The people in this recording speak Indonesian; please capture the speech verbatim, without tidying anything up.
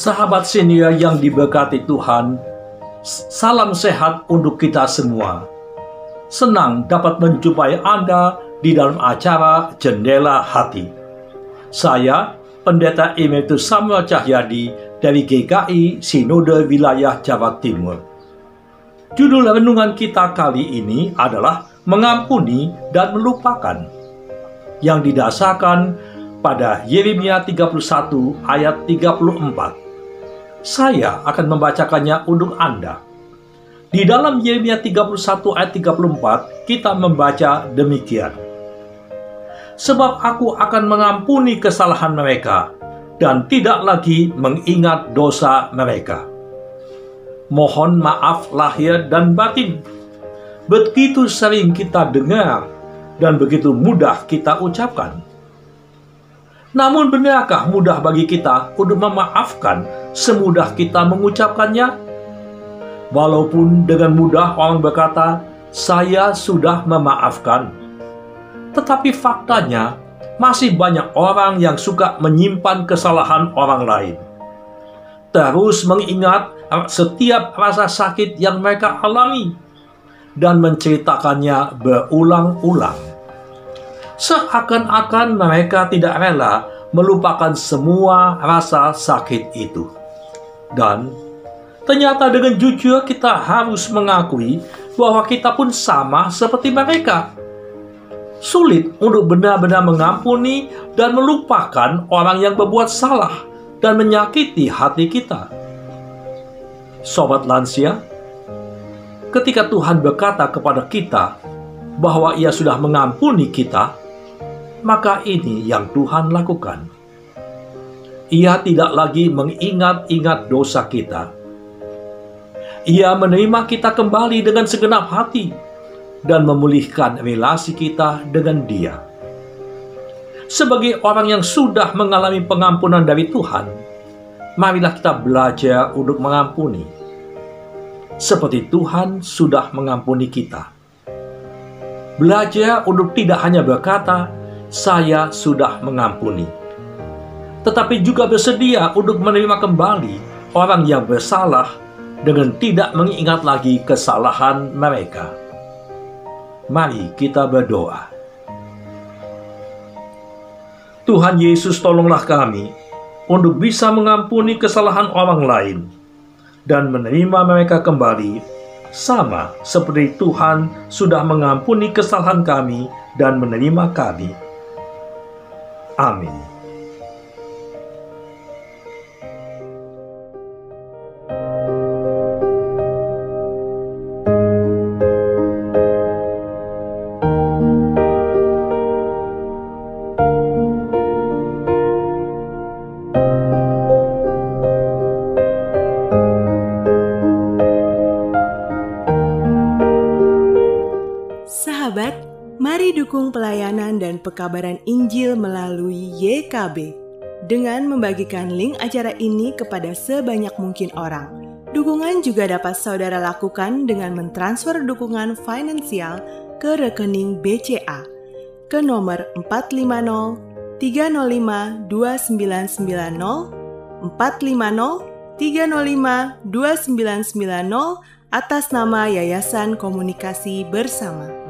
Sahabat senior yang diberkati Tuhan, salam sehat untuk kita semua. Senang dapat menjumpai Anda di dalam acara Jendela Hati. Saya, Pendeta Emeritus Samuel Cahyadi dari G K I Sinode Wilayah Jawa Timur. Judul renungan kita kali ini adalah Mengampuni dan Melupakan, yang didasarkan pada Yeremia tiga puluh satu ayat tiga puluh empat. Saya akan membacakannya untuk Anda. Di dalam Yeremia tiga puluh satu ayat tiga puluh empat, kita membaca demikian. Sebab aku akan mengampuni kesalahan mereka, dan tidak lagi mengingat dosa mereka. Mohon maaf lahir dan batin. Begitu sering kita dengar, dan begitu mudah kita ucapkan. Namun benarkah mudah bagi kita untuk memaafkan semudah kita mengucapkannya? Walaupun dengan mudah orang berkata, saya sudah memaafkan. Tetapi faktanya, masih banyak orang yang suka menyimpan kesalahan orang lain. Terus mengingat setiap rasa sakit yang mereka alami, dan menceritakannya berulang-ulang. Seakan-akan mereka tidak rela melupakan semua rasa sakit itu. Dan ternyata dengan jujur kita harus mengakui bahwa kita pun sama seperti mereka. Sulit untuk benar-benar mengampuni dan melupakan orang yang berbuat salah dan menyakiti hati kita. Sobat lansia, ketika Tuhan berkata kepada kita bahwa Ia sudah mengampuni kita, maka ini yang Tuhan lakukan. Ia tidak lagi mengingat-ingat dosa kita. Ia menerima kita kembali dengan segenap hati dan memulihkan relasi kita dengan Dia. Sebagai orang yang sudah mengalami pengampunan dari Tuhan, marilah kita belajar untuk mengampuni, seperti Tuhan sudah mengampuni kita. Belajar untuk tidak hanya berkata, saya sudah mengampuni, tetapi juga bersedia untuk menerima kembali orang yang bersalah dengan tidak mengingat lagi kesalahan mereka. Mari kita berdoa. Tuhan Yesus, tolonglah kami untuk bisa mengampuni kesalahan orang lain dan menerima mereka kembali, sama seperti Tuhan sudah mengampuni kesalahan kami dan menerima kami. Amin. Sahabat, mari dukung pelayanan dan pekabaran Injil melalui Y K B dengan membagikan link acara ini kepada sebanyak mungkin orang. Dukungan juga dapat saudara lakukan dengan mentransfer dukungan finansial ke rekening B C A ke nomor empat lima nol tiga nol lima dua sembilan sembilan nol empat lima nol tiga nol lima dua sembilan sembilan nol atas nama Yayasan Komunikasi Bersama.